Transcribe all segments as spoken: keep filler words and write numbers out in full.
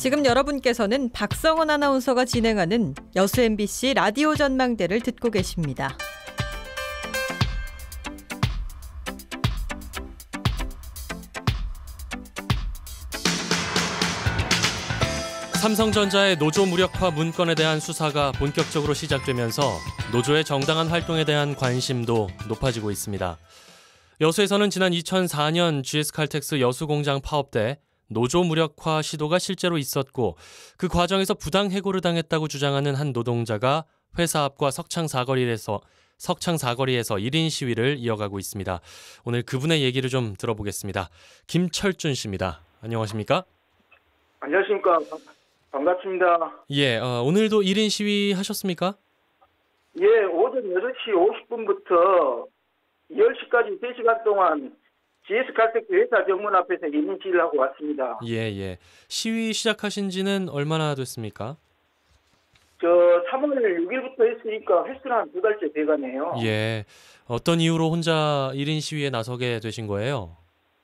지금 여러분께서는 박성원 아나운서가 진행하는 여수 엠비씨 라디오 전망대를 듣고 계십니다. 삼성전자의 노조 무력화 문건에 대한 수사가 본격적으로 시작되면서 노조의 정당한 활동에 대한 관심도 높아지고 있습니다. 여수에서는 지난 이천사 년 지에스칼텍스 여수공장 파업 때 노조 무력화 시도가 실제로 있었고 그 과정에서 부당 해고를 당했다고 주장하는 한 노동자가 회사 앞과 석창 사거리에서 석창 사거리에서 일 인 시위를 이어가고 있습니다. 오늘 그분의 얘기를 좀 들어보겠습니다. 김철준 씨입니다. 안녕하십니까? 안녕하십니까. 반갑습니다. 예, 어, 오늘도 일 인 시위 하셨습니까? 예, 오전 여덟 시 오십 분부터 열 시까지 세 시간 동안 지에스칼텍스 회사 정문 앞에서 일 인 시위를 하고 왔습니다. 예, 예. 시위 시작하신 지는 얼마나 됐습니까? 저 삼월 육 일부터 했으니까 횟수는 한 두 달째 돼가네요. 예. 어떤 이유로 혼자 일 인 시위에 나서게 되신 거예요?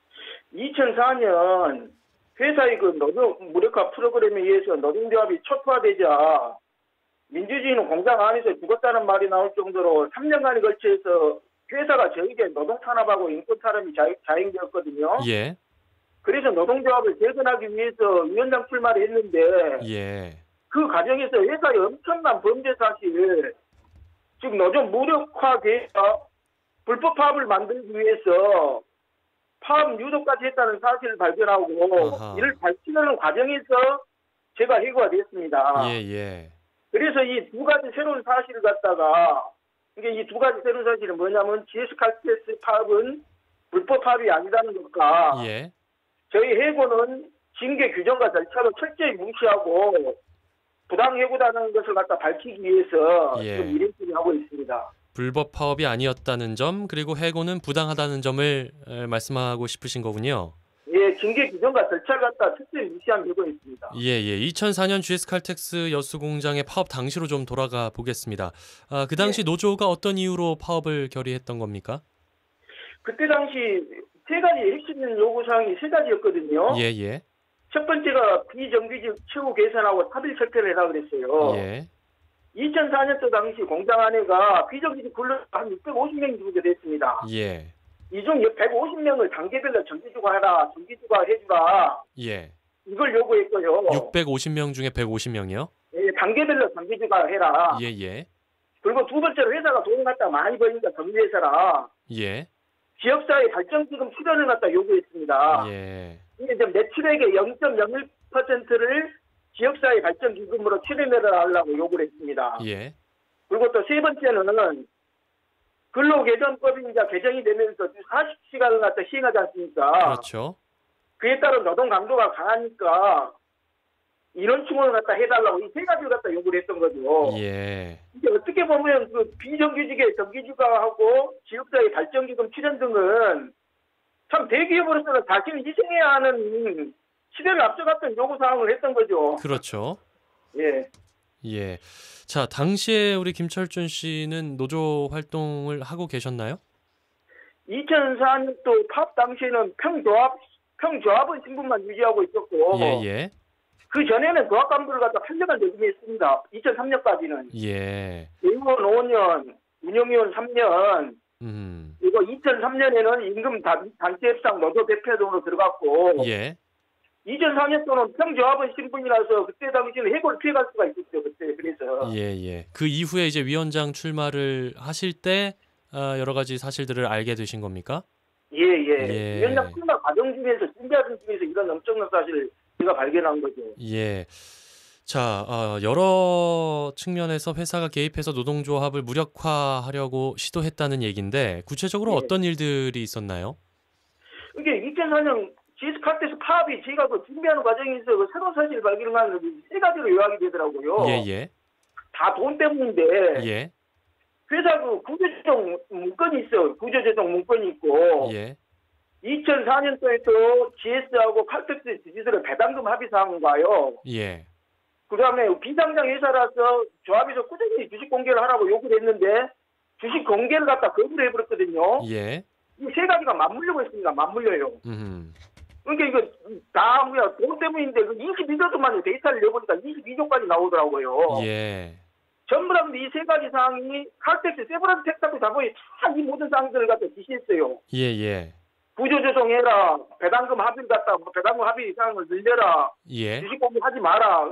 이천사 년 회사의 그 노조 무력화 프로그램에 의해서 노동조합이 촉파되자 민주주의는 공장 안에서 죽었다는 말이 나올 정도로 삼 년간에 걸쳐서 회사가 저에게 노동 탄압하고 인권 탄압이 자행되었거든요. 예. 그래서 노동조합을 재건하기 위해서 위원장 출마를 했는데 예. 그 과정에서 회사의 엄청난 범죄 사실, 즉 노조 무력화 계획과 불법 파업을 만들기 위해서 파업 유도까지 했다는 사실을 발견하고 아하. 이를 밝히는 과정에서 제가 해고가 됐습니다. 예, 예. 그래서 이 두 가지 새로운 사실을 갖다가 이게 이 두 가지 새로운 사실은 뭐냐면 지에스칼텍스 파업은 불법 파업이 아니라는 것과 예. 저희 해고는 징계 규정과 절차를 철저히 무시하고 부당 해고다는 것을 갖다 밝히기 위해서 예. 지금 일 인 시위를 하고 있습니다. 불법 파업이 아니었다는 점, 그리고 해고는 부당하다는 점을 에, 말씀하고 싶으신 거군요. 예, 징계 규정과 절차를 갖다 철저히 무시한 결과 있습니다. 예, 예. 이천사 년 지에스칼텍스 여수공장의 파업 당시로 좀 돌아가 보겠습니다. 아, 그 당시 예. 노조가 어떤 이유로 파업을 결의했던 겁니까? 그때 당시 세 가지 핵심 요구사항이 세 가지였거든요. 예, 예. 첫 번째가 비정규직 최고 개선하고 사bil 철폐를 해라 그랬어요. 예. 이천사 년도 당시 공장 안에가 비정규직 근로자 한 육백오십 명이 정도 됐습니다. 예. 이 중 백오십 명을 단계별로 정기주가해라, 정기주가 해주라. 예. 이걸 요구했고요. 육백오십 명 중에 백오십 명이요? 예, 단계별로 정기주가 해라. 예, 예. 그리고 두 번째로 회사가 돈을 갖다 많이 버니까 정리해서라. 예. 지역사회 발전기금 출연을 갖다 요구했습니다. 예. 이게 이제 매출액의 영 점 영일 퍼센트를 지역사회 발전기금으로 출연해달라고 요구를 했습니다. 예. 그리고 또 세 번째는 근로개정법이 이제 개정이 되면서 사십 시간을 갖다 시행하지 않습니까? 그렇죠. 그에 따른 노동 강도가 강하니까 인원 충원을 갖다 해달라고 이 세 가지를 갖다 요구를 했던 거죠. 예. 이게 어떻게 보면 그 비정규직의 정규직화하고 지역사회 발전기금 출연 등은 참 대기업으로서는 자신을 희생해야 하는 시대를 앞서갔던 요구사항을 했던 거죠. 그렇죠. 예. 예. 자, 당시에 우리 김철준 씨는 노조 활동을 하고 계셨나요? 이천사 년도 파업 당시에는 평조합, 평조합원 신분만 유지하고 있었고, 예, 예. 그 전에는 조합 간부를 갖다 팔 년간 역임했습니다. 이천삼 년까지는. 예. 의원 오 년, 운영위원 삼 년, 음. 그리고 이천삼 년에는 임금 단- 단체 협상 노조 대표 등으로 들어갔고, 예. 이천사 년도는 평조합원 신분이라서 그때 당시에는 해고를 피해갈 수가 있었죠. 그때 그래서. 예, 예. 그 이후에 이제 위원장 출마를 하실 때 어, 여러 가지 사실들을 알게 되신 겁니까? 예, 예. 예. 위원장 출마 과정 중에서 준비하던 중에서 이런 엄청난 사실을 제가 발견한 거죠. 예. 자, 어, 여러 측면에서 회사가 개입해서 노동조합을 무력화하려고 시도했다는 얘기인데 구체적으로 예. 어떤 일들이 있었나요? 이게 이천사 년 지에스칼텍스 파업이 제가 그 준비하는 과정에서 그 새로운 사실을 발견한 세 가지로 요약이 되더라고요. 예, 예. 다 돈 때문인데 예. 회사 그 구조조정 문건이 있어요. 구조조정 문건이 있고 예. 이천사 년도에도 지에스하고 칼텍스 지지서를 배당금 합의사항 봐요. 예. 그 다음에 비상장 회사라서 조합에서 꾸준히 주식 공개를 하라고 요구를 했는데 주식 공개를 갖다 거부를 해버렸거든요. 예. 이 세 가지가 맞물리고 있습니다. 맞물려요. 음. 그러니까 이거 다 뭐야 돈 때문인데 그 이십이 조 동안 데이터를 내보니까 이십이 조까지 나오더라고요. 예. 전부 다 이 세 가지 사항이 칼텍스, 세브란스 텍사스 자본이 다 이 모든 사항들을 갖다 지시했어요. 예, 예. 구조조정해라, 배당금 합의를 갖다 뭐 배당금 합의 이상을 늘려라, 예. 주식 공유하지 마라.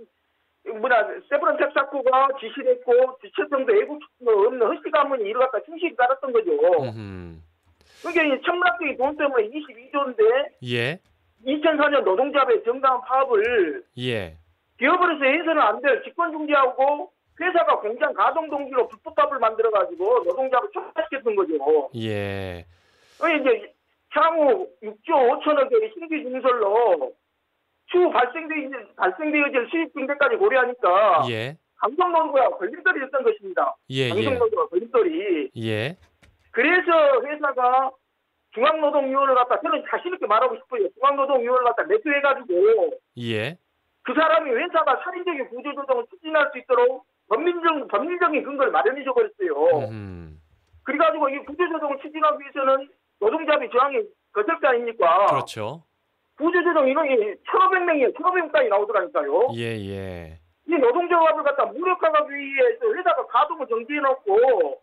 뭐냐 세브란스 텍사스가 지시를 했고 지체성도 외국 없는 허시 가문이 이를 갖다 충실히 따랐던 거죠. 음. 그게 천문학적인 돈 때문에 이십이 조인데 예. 이천사 년 노동조합의 정당한 파업을 예. 기업으로서 해서는 안 될 직권 중지하고 회사가 공장 가동 동기로 불법합을 만들어가지고 노동자를 촉발시켰던 거죠. 예. 그래서 이제 향후 육 조 오천억의 신규 증설로 추후 발생되, 발생되어질 수입 증대까지 고려하니까 예. 강성노조가 걸림돌이었던 것입니다. 예, 예. 강성노조가 걸림돌이. 예. 그래서 회사가 중앙노동위원회를 갖다 저는 자신있게 말하고 싶어요. 중앙노동위원회를 갖다 매수해가지고 예. 그 사람이 회사가 살인적인 구조조정을 추진할 수 있도록 법률적, 법률적인 근거를 마련해 줘버렸어요. 음. 그래가지고 이 구조조정을 추진하기 위해서는 노동자비 저항이 거절대 아닙니까? 그렇죠. 구조조정 인원이 천오백 명이에요. 천오백 명까지 나오더라니까요. 예, 예. 이 노동조합을 갖다 무력화하기 위해서 회사가 가동을 정지해놓고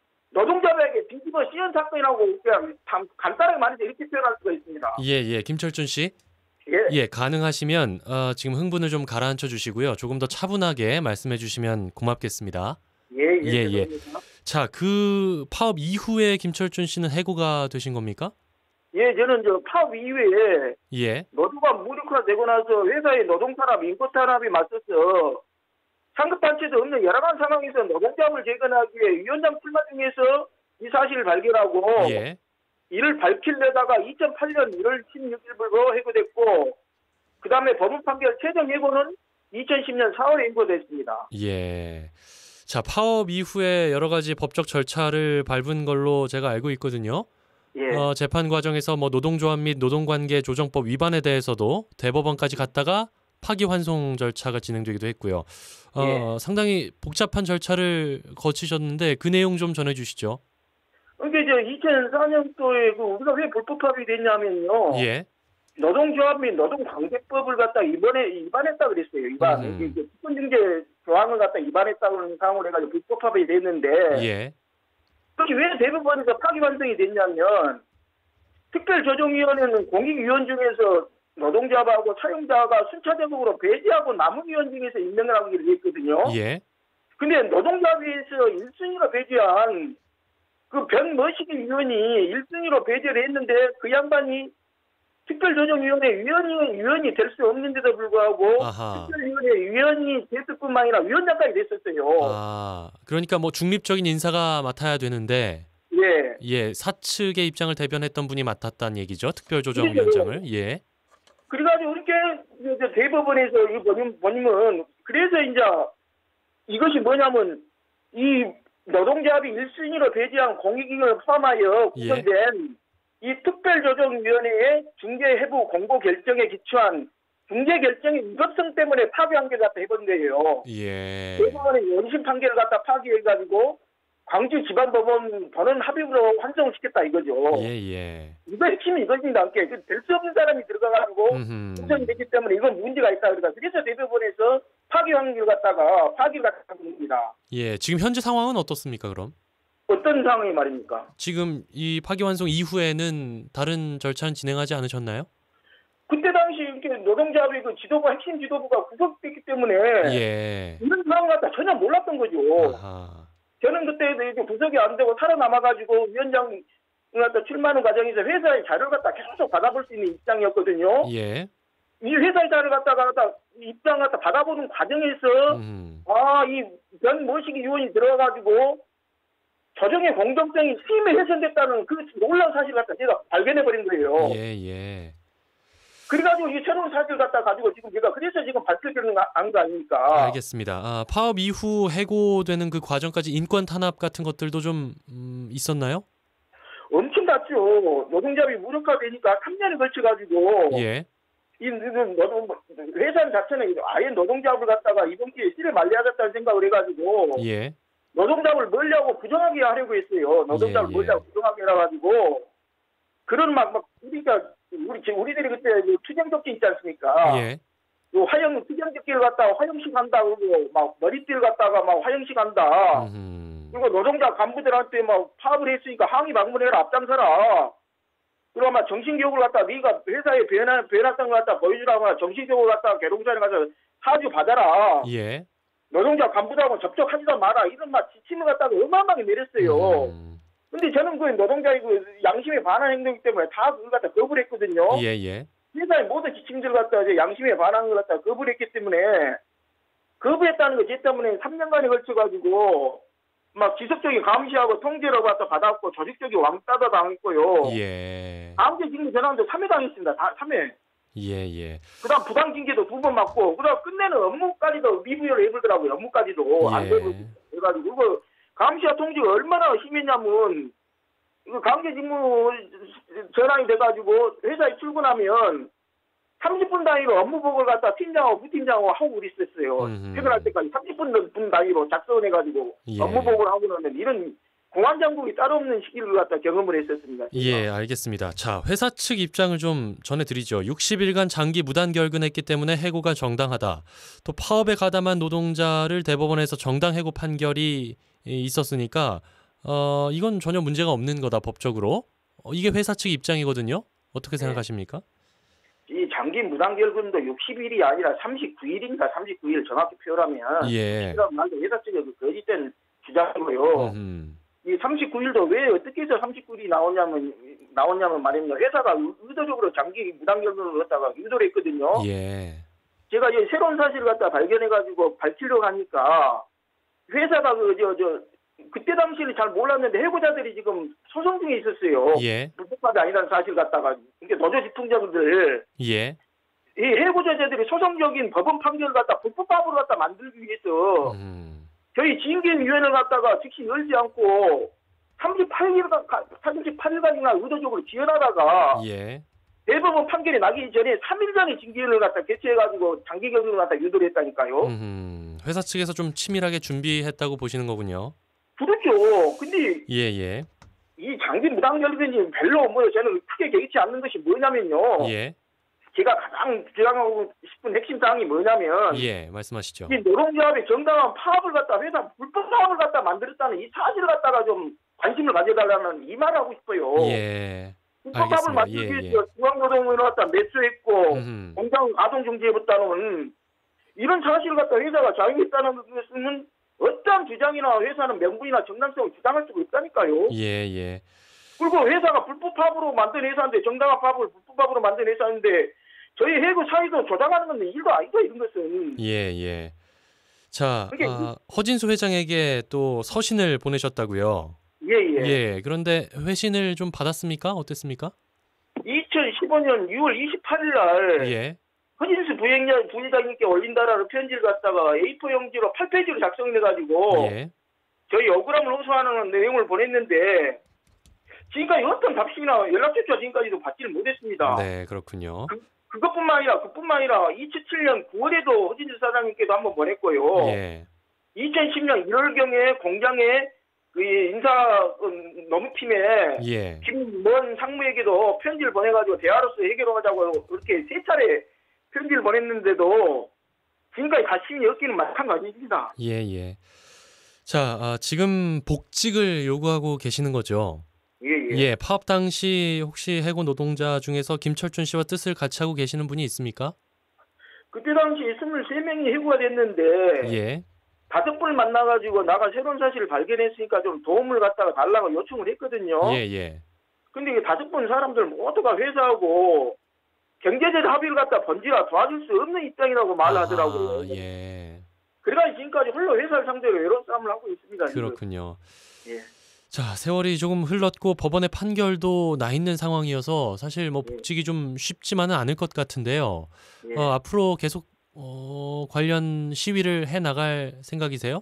노동자에게 뒤집어 씌운 사건이라고 그냥 간단하게 말해서 이렇게 표현할 수가 있습니다. 예, 예. 김철준 씨. 예. 예, 가능하시면 어, 지금 흥분을 좀 가라앉혀 주시고요. 조금 더 차분하게 말씀해 주시면 고맙겠습니다. 예, 예. 예, 예. 죄송합니다. 자, 그 파업 이후에 김철준 씨는 해고가 되신 겁니까? 예, 저는 저 파업 이후에 예. 노조가 무력화되고 나서 회사의 노동탄압, 인권탄압이 맞서서 상급단체도 없는 열악한 상황에서 노동조합을 재건하기 위해 위원장 출마 중에서 이 사실을 발견하고 예. 이를 밝히려다가 이천팔 년 일월 십육일부로 해고됐고 그 다음에 법원 판결 최종 해고는 이천십 년 사월에 해고됐습니다. 예. 자, 파업 이후에 여러 가지 법적 절차를 밟은 걸로 제가 알고 있거든요. 예. 어, 재판 과정에서 뭐 노동조합 및 노동관계 조정법 위반에 대해서도 대법원까지 갔다가 파기환송 절차가 진행되기도 했고요. 어, 예. 상당히 복잡한 절차를 거치셨는데 그 내용 좀 전해주시죠. 그러니까 이제 이천사 년도에 그 우리가 왜 불법합이 됐냐면요. 예. 노동조합 및 노동관계법을 갖다 이번에 위반했다 그랬어요. 위반. 음. 이게 특권증제 조항을 갖다 위반했다는 사항으로 해가지고 불법합이 됐는데 예. 그게 왜 대법원에서 파기환송이 됐냐면 특별조정위원회는 공익위원 중에서 노동자하고 사용자가 순차적으로 배제하고 남은 위원 중에서 임명을 하기로 했거든요. 예. 근데 노동조합에서 일 순위로 배제한 그 변머시기 위원이 일 순위로 배제를 했는데 그 양반이 특별조정위원회 위원이, 위원이 될 수 없는데도 불구하고 아하. 특별위원회 위원이 됐을 뿐만 아니라 위원장까지 됐었어요. 아, 그러니까 뭐 중립적인 인사가 맡아야 되는데 예. 예, 사측의 입장을 대변했던 분이 맡았다는 얘기죠. 특별조정위원장을. 예. 그래가지고 이렇게 이제 대법원에서 이 본인, 본인은 그래서 이제 이것이 뭐냐면 이 노동조합이 일 순위로 배제한 공익위원을 포함하여 구성된 이 특별조정위원회의 중재해부 공고 결정에 기초한 중재 결정의 위법성 때문에 파기 판결을 갖다 해본 거예요. 예. 대법원의 원심 판결을 갖다 파기해가지고 광주 지방법원 법원 합의로 환송을 시켰다 이거죠. 예, 예. 이거 핵심이 이것입니다. 함께 될 수 없는 사람이 들어가가지고 음흠. 충성이 됐기 때문에 이건 문제가 있다 그러다. 그래서 대법원에서 파기 판결을 갖다가 파기를 갖다 한 겁니다. 예, 지금 현재 상황은 어떻습니까, 그럼? 어떤 상황이 말입니까? 지금 이 파기환송 이후에는 다른 절차는 진행하지 않으셨나요? 그때 당시 이렇게 노동조합의 그 지도부 핵심 지도부가 구속됐기 때문에 예. 이런 상황을 갖다 전혀 몰랐던 거죠. 아하. 저는 그때 이제 구속이 안 되고 살아남아가지고 위원장 갖다 출마하는 과정에서 회사의 자료를 갖다 계속 받아볼 수 있는 입장이었거든요. 예. 이 회사의 자료를 갖다가 갖다 입장 갖다 받아보는 과정에서 음. 아, 이 변모시기 요원이 들어가가지고 조정의 공정성이 심히 훼손됐다는 그 놀라운 사실을 갖다 제가 발견해버린 거예요. 예, 예. 그래가지고 이 새로운 사실을 갖다 가지고 지금 제가 그래서 지금 발표되는 거 아닙니까? 알겠습니다. 아, 파업 이후 해고되는 그 과정까지 인권 탄압 같은 것들도 좀 음, 있었나요? 엄청 났죠. 노동조합이 무력화되니까 삼 년에 걸쳐가지고 예. 이 노동 회사 자체는 아예 노동조합을 갖다가 이번 기회에 씨를 말려야겠다는 생각을 해가지고 예. 노동자를 멀리하고 부정하게 하려고 했어요. 노동자를 예, 예. 멀리하고 부정하게 해가지고 그런 막, 막 우리가 우리 지- 우리들이 그때 그 투쟁조끼 있지 않습니까? 예. 요 화영 투쟁조끼를 갖다가 화영식 한다 그러고 막 머리띠를 갖다가 막 화영식 한다. 음흠. 그리고 노동자 간부들한테 막 파업을 했으니까 항의 방문해라 앞장서라. 그리고 막 정신교육을 갖다 네가 회사에 배나 배났던 걸 갖다 보여주라거나 정신교육을 갖다가 계룡산에 가서 사주 받아라. 예. 노동자 간부들하고 접촉하지도 마라. 이런 막 지침을 갖다가 어마어마하게 내렸어요. 음. 근데 저는 그 노동자의 그 양심에 반한 행동이기 때문에 다 그걸 갖다 거부를 했거든요. 예, 예. 회사의 모든 지침들을 갖다 이제 양심에 반한 걸 갖다 거부를 했기 때문에 거부했다는 거 제 때문에 삼 년간에 걸쳐가지고 막 지속적인 감시하고 통제를 갖다 받았고 조직적인 왕따도 당했고요. 예. 강제 징계 전환도 삼 회 당했습니다. 다 삼 회. 예, 예. 그다음 부당 징계도 두 번 맞고 그다음 끝내는 업무까지도 미부여를 해버더라고요. 업무까지도 안 되고 해가지고 그 감시와 통제가 얼마나 심했냐면 이거 강제 직무 전환이 돼가지고 회사에 출근하면 삼십 분 단위로 업무 보고를 갖다 팀장하고 부팀장하고 하고 그랬었어요. 음흠. 퇴근할 때까지 삼십 분 분 단위로 작성을 해가지고 예. 업무 보고를 하고 나면 이런 공안장국이 따로 없는 시기를 갖다 경험을 했었습니다. 예, 알겠습니다. 자, 회사 측 입장을 좀 전해드리죠. 육십 일간 장기 무단 결근했기 때문에 해고가 정당하다. 또 파업에 가담한 노동자를 대법원에서 정당 해고 판결이 있었으니까 어, 이건 전혀 문제가 없는 거다 법적으로. 어, 이게 회사 측 입장이거든요. 어떻게 생각하십니까? 이 장기 무단 결근도 육십 일이 아니라 삼십구 일입니다. 삼십구 일 정확히 표현하면. 예. 회사 측의 그 거짓된 주장이고요. 음. 이 삼십구 일도 왜 어떻게 해서 삼십구 일이 나오냐면 나오냐면 말입니다. 회사가 의도적으로 장기 무단 결근을 갖다가 유도를 했거든요. 예. 제가 이제 새로운 사실을 갖다 발견해가지고 밝히려고 하니까 회사가 그 저 저 그때 당시에는 잘 몰랐는데 해고자들이 지금 소송 중에 있었어요. 예. 불법합이 아니라는 사실 갖다가 이게 노조 집행자들 예. 이 해고자들이 소송적인 법원 판결을 갖다 불법합으로 갖다 만들기 위해서 음. 저희 징계위원회를 갖다가 즉시 열지 않고 삼십팔 일 삼십팔 일간이나 의도적으로 지연하다가 예. 대법원 판결이 나기 전에 삼 일 전에 징계위원회를 갖다 개최해가지고 장기 결근을 갖다 유도를 했다니까요. 음. 회사 측에서 좀 치밀하게 준비했다고 보시는 거군요. 그렇죠. 근데 예, 예. 이 장기 무단 결근이 별로 뭐 저는 크게 개의치 않는 것이 뭐냐면요. 예. 제가 가장 주장하고 싶은 핵심 사항이 뭐냐면 예, 말씀하시죠. 이 노동조합이 정당한 파업을 갖다 회사 불법 파업을 갖다 만들었다는 이 사실을 갖다가 좀 관심을 가져달라는 이 말을 하고 싶어요. 예. 불법 파업을 알겠습니다. 만들기 예, 위해서 중앙노동위원회를 갖다 매수했고 음흠. 공장 가동 중지해봤다는 이런 사실을 갖다 회사가 자행했다는 것은 어떠한 주장이나 회사는 명분이나 정당성을 주장할 수가 있다니까요. 예, 예. 그리고 회사가 불법 파업으로 만든 회사인데 정당한 파업을 불법 파업으로 만든 회사인데 저희 해고 사이도 조장하는 건 일도 아니죠. 이런 것은. 예, 예. 자, 그게 아, 허진수 회장에게 또 서신을 보내셨다고요. 예예. 예. 그런데 회신을 좀 받았습니까? 어땠습니까? 이천십오 년 유월 이십팔일 날 예. 허진수 부회장, 부회장님께 올린다라는 편지를 갖다가 에이포 용지로 팔 페이지로 작성해가지고 예. 저희 억울함을 호소하는 내용을 보냈는데 지금까지 어떤 답신이나 연락조차 지금까지도 받지를 못했습니다. 네, 그렇군요. 그, 그것뿐만 아니라 그뿐만 아니라 이천칠 년 구월에도 허진수 사장님께도 한번 보냈고요. 예. 이천십 년 일월경에 공장에 그 인사 노무팀에 예. 김먼 상무에게도 편지를 보내가지고 대화로서 해결하자고 그렇게 세 차례 편지를 보냈는데도 지금까지 가심이 없기는 마찬가지입니다. 예, 예. 자, 아, 지금 복직을 요구하고 계시는 거죠? 예, 예. 예, 파업 당시 혹시 해고 노동자 중에서 김철준 씨와 뜻을 같이 하고 계시는 분이 있습니까? 그때 당시 이십삼 명이 해고가 됐는데 예. 다섯 분을 만나가지고 나가 새로운 사실을 발견했으니까 좀 도움을 갖다가 달라고 요청을 했거든요. 예, 예. 근데 이 다섯 분 사람들 모두가 회사하고 경제적 합의를 갖다 번지라 도와줄 수 없는 입장이라고 말하더라고요. 아, 예. 그래가지고 지금까지 홀로 회사를 상대로 외로운 싸움을 하고 있습니다. 지금. 그렇군요. 예. 자, 세월이 조금 흘렀고 법원의 판결도 나 있는 상황이어서 사실 뭐 예. 복직이 좀 쉽지만은 않을 것 같은데요. 예. 어, 앞으로 계속 어, 관련 시위를 해 나갈 생각이세요?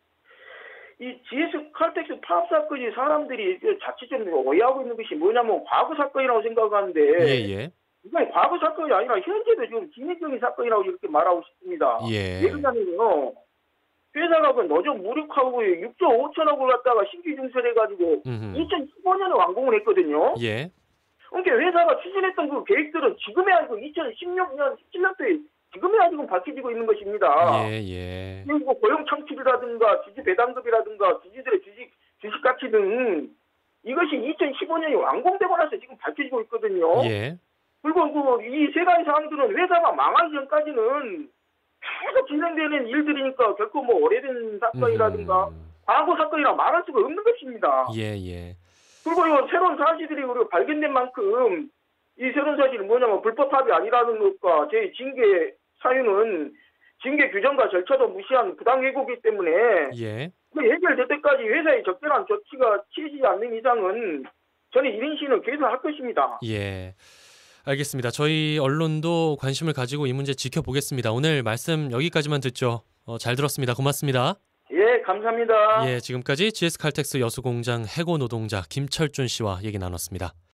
이 지에스 칼텍스 파업 사건이 사람들이 그 자칫 좀 오해하고 있는 것이 뭐냐면 과거 사건이라고 생각하는데 예, 예. 이건 과거 사건이 아니라 현재도 지금 진행형의 사건이라고 이렇게 말하고 싶습니다. 예. 예를 들면요. 회사가 그 노조 무력하고 육조 오천억을 갖다가 신규 증설해가지고 음흠. 이천십오 년에 완공을 했거든요. 예. 그러니까 회사가 추진했던 그 계획들은 지금이 아니고 이천십육 년, 십칠 년도에 지금이야 지금 밝혀지고 있는 것입니다. 예, 예. 그리고 고용 창출이라든가 주주 배당금이라든가 주주들의 주식 주식 가치 등 이것이 이천십오 년이 완공되고 나서 지금 밝혀지고 있거든요. 예. 그리고 그 이 세 가지 사항들은 회사가 망하기 전까지는 계속 진행되는 일들이니까 결코 뭐 오래된 사건이라든가 음. 과거 사건이라 말할 수가 없는 것입니다. 예, 예. 그리고 이 새로운 사실들이 우리가 발견된 만큼 이 새로운 사실은 뭐냐면 불법 합의 아니라는 것과 제 징계 사유는 징계 규정과 절차도 무시한 부당 해고이기 때문에 예. 그 해결될 때까지 회사의 적절한 조치가 취해지지 않는 이상은 저는 일 인 시위는 계속할 것입니다. 예. 알겠습니다. 저희 언론도 관심을 가지고 이 문제 지켜보겠습니다. 오늘 말씀 여기까지만 듣죠. 어, 잘 들었습니다. 고맙습니다. 예, 감사합니다. 예, 지금까지 지에스칼텍스 여수공장 해고 노동자 김철준 씨와 얘기 나눴습니다.